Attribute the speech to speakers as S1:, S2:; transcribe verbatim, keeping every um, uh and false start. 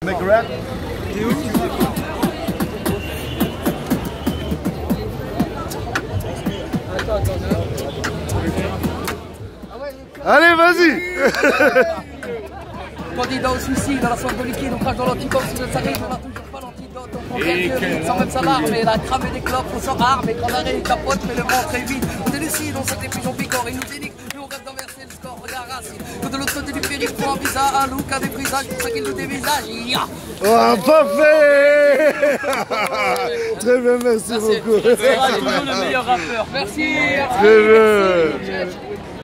S1: Make a rap.
S2: T'es où?
S1: Allez, vas-y.
S3: Candidat au suicide, à la soif de liquide, on crache dans l'antidote, si ça arrive, on a toujours pas l'antidote, on prend quelques sans même s'alarmer, la cramé des clopes, on s'enrarme, et quand l'arrêt capote, mais le ventre est vide, on est lucide, on saute les pigeons piquants, ils nous déniquent, nous on rêve d'inverser le score, regarde Racine, que de l'autre côté du périph', pour un visa, un look, un défrisage, pour ça qu'ils nous dévisagent, ya.
S1: Oh, parfait. Très bien, merci,
S3: Merci.
S1: beaucoup.
S3: C'est toujours le meilleur rappeur. Merci.
S1: Très bien.